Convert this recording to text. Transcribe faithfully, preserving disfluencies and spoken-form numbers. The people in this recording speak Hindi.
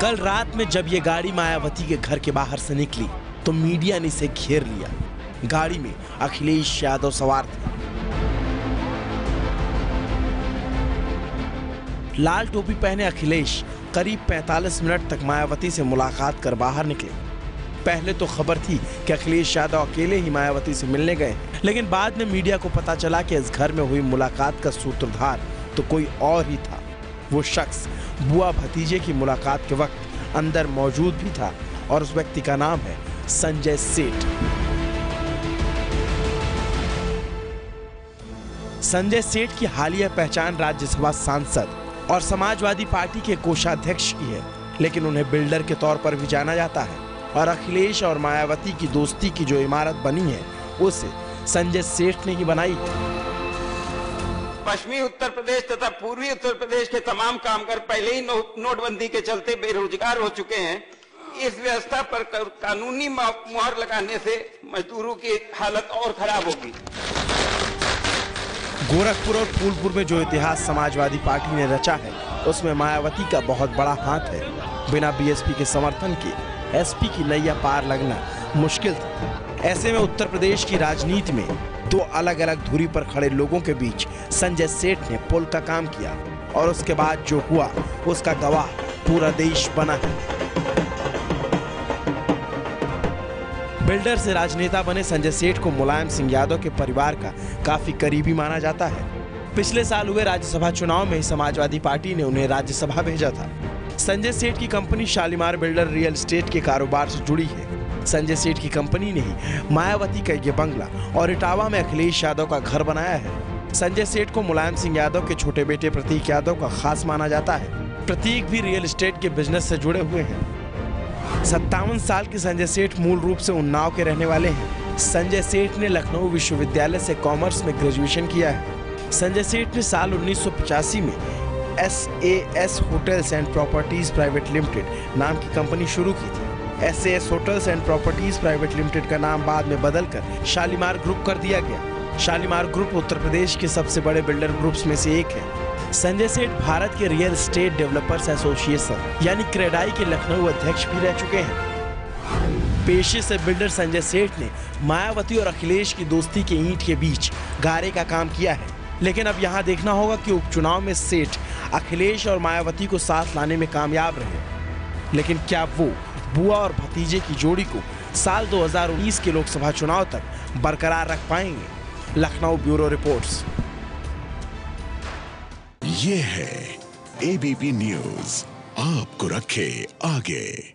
कल रात में जब ये गाड़ी मायावती के घर के बाहर से निकली तो मीडिया ने इसे घेर लिया। गाड़ी में अखिलेश यादव सवार थे। लाल टोपी पहने अखिलेश करीब पैंतालीस मिनट तक मायावती से मुलाकात कर बाहर निकले। पहले तो खबर थी कि अखिलेश यादव अकेले ही मायावती से मिलने गए, लेकिन बाद में मीडिया को पता चला कि इस घर में हुई मुलाकात का सूत्रधार तो कोई और ही था। वो शख्स बुआ भतीजे की मुलाकात के वक्त अंदर मौजूद भी था और उस व्यक्ति का नाम है संजय सेठ। संजय सेठ की हालिया पहचान राज्यसभा सांसद और समाजवादी पार्टी के कोषाध्यक्ष की है, लेकिन उन्हें बिल्डर के तौर पर भी जाना जाता है और अखिलेश और मायावती की दोस्ती की जो इमारत बनी है उसे संजय सेठ ने ही बनाई है। पश्चिमी उत्तर प्रदेश तथा पूर्वी उत्तर प्रदेश के तमाम कामगार पहले ही नो, नोटबंदी के चलते बेरोजगार हो चुके हैं। इस व्यवस्था पर कानूनी मुहर लगाने से मजदूरों की हालत और खराब होगी। गोरखपुर और फूलपुर में जो इतिहास समाजवादी पार्टी ने रचा है उसमें मायावती का बहुत बड़ा हाथ है। बिना बीएसपी के समर्थन के एसपी की नैया पार लगना मुश्किल था। ऐसे में उत्तर प्रदेश की राजनीति में दो अलग अलग धुरी पर खड़े लोगों के बीच संजय सेठ ने पुल का काम किया और उसके बाद जो हुआ उसका गवाह पूरा देश बना है। बिल्डर से राजनेता बने संजय सेठ को मुलायम सिंह यादव के परिवार का काफी करीबी माना जाता है। पिछले साल हुए राज्यसभा चुनाव में ही समाजवादी पार्टी ने उन्हें राज्यसभा भेजा था। संजय सेठ की company Shalimar builder real estate के कारोबार से जुड़ी है। संजय सेठ की कंपनी ने ही मायावती का ये बंगला और इटावा में अखिलेश यादव का घर बनाया है। संजय सेठ को मुलायम सिंह यादव के छोटे बेटे प्रतीक यादव का खास माना जाता है। प्रतीक भी रियल एस्टेट के बिजनेस से जुड़े हुए हैं। सत्तावन साल के संजय सेठ मूल रूप से उन्नाव के रहने वाले हैं। संजय सेठ ने लखनऊ विश्वविद्यालय से कॉमर्स में ग्रेजुएशन किया है। संजय सेठ ने साल उन्नीस सौ पचासी में S A S hotels and properties private limited नाम की कंपनी शुरू की थी। S A S hotels and properties private limited का नाम बाद में बदलकर शालीमार ग्रुप कर दिया गया। शालीमार ग्रुप उत्तर प्रदेश के सबसे बड़े बिल्डर ग्रुप्स में से एक है। संजय सेठ भारत के रियल एस्टेट डेवलपर्स एसोसिएशन यानी क्रेडाई के लखनऊ अध्यक्ष भी रह चुके हैं। पेशे से बिल्डर संजय सेठ ने मायावती और अखिलेश की दोस्ती के ईंट के बीच गारे का काम किया है, लेकिन अब यहाँ देखना होगा कि उपचुनाव में सेठ अखिलेश और मायावती को साथ लाने में कामयाब रहे, लेकिन क्या वो बुआ और भतीजे की जोड़ी को साल दो हज़ार उन्नीस के लोकसभा चुनाव तक बरकरार रख पाएंगे? Lucknow bureau reports. ये है एबीपी न्यूज़, आपको रखे आगे।